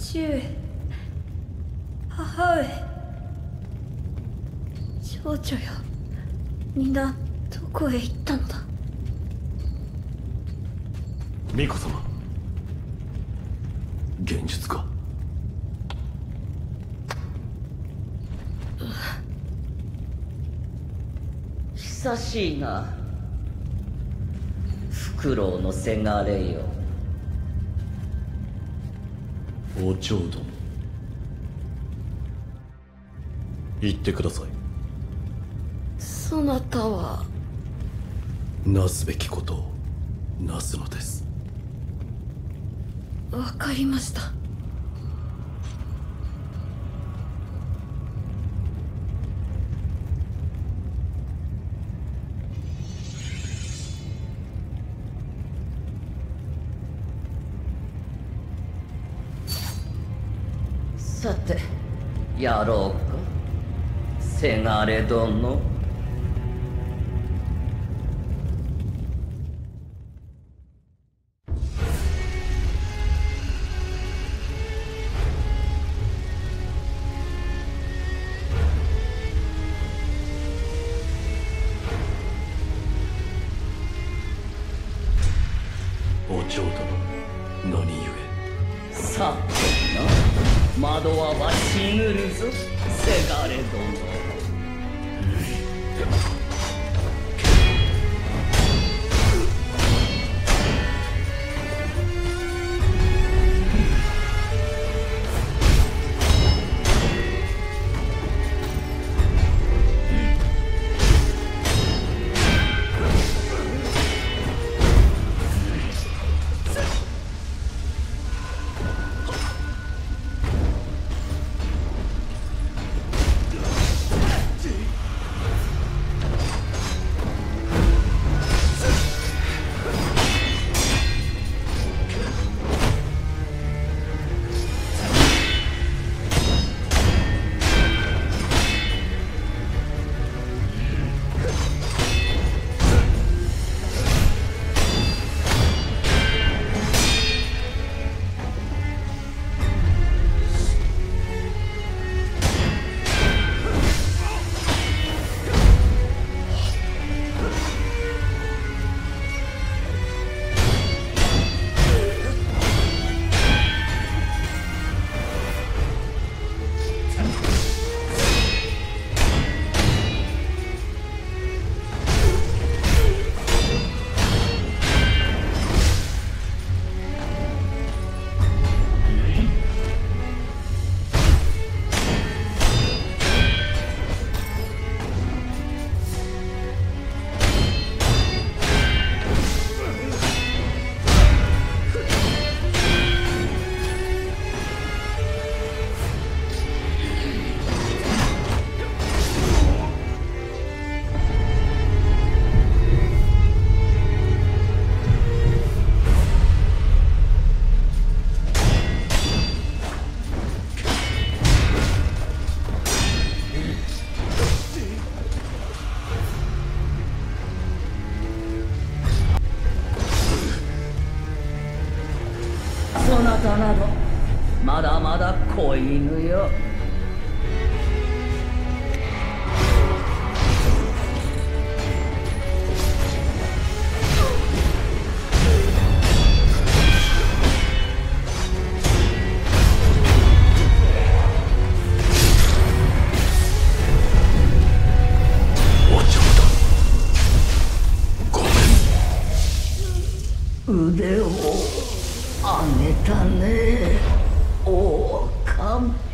父上、母上、少女よ、皆どこへ行ったのだ。 巫女様、現実か。 久しいな、フクロウのせがれよ。 お嬢殿、言ってください。 そなたは。 なすべきことをなすのです。 わかりました。 さて、やろうか、せがれ殿。 お嬢殿、何故。 さてな、惑わば死ぬるぞ、せがれ殿。そなたなどまだまだ子犬よ。腕を上げたね、王冠。